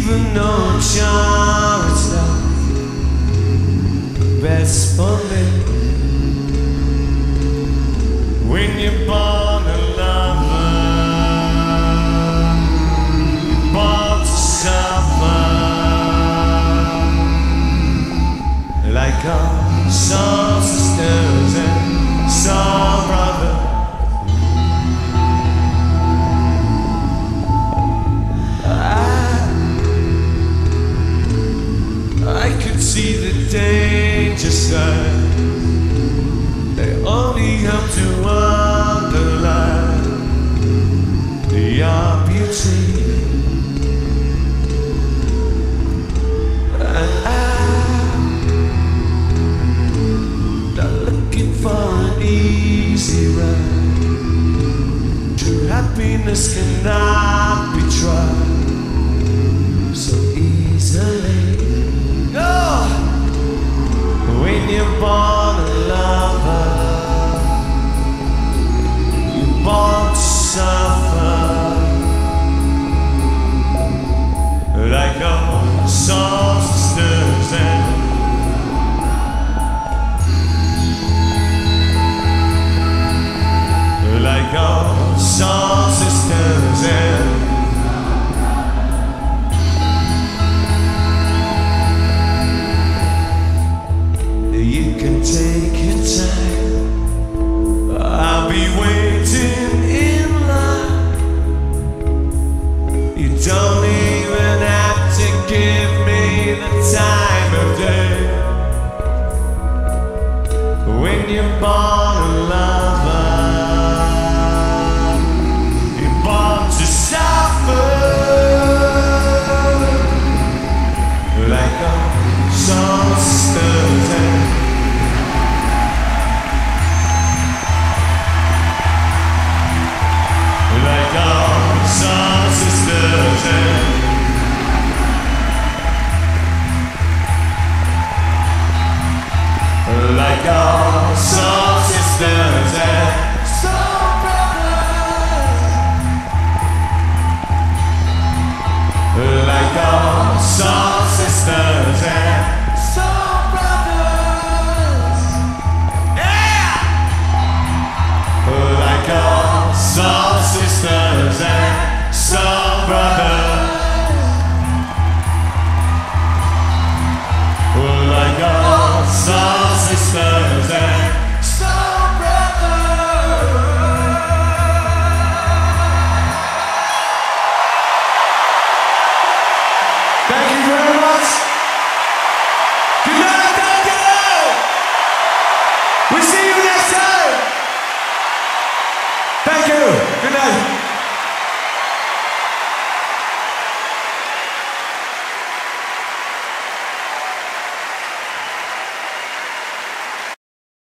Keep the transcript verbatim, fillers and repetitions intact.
even though I'm sure it's not best for me. When you're born a lover, born to suffer, like our soul sisters and soul brothers. I could see the danger side. They only help to underline the art beauty. And I'm not looking for an easy ride. True happiness cannot be tried so easily. Oh, when you're born a lover, you're born to suffer, like a song.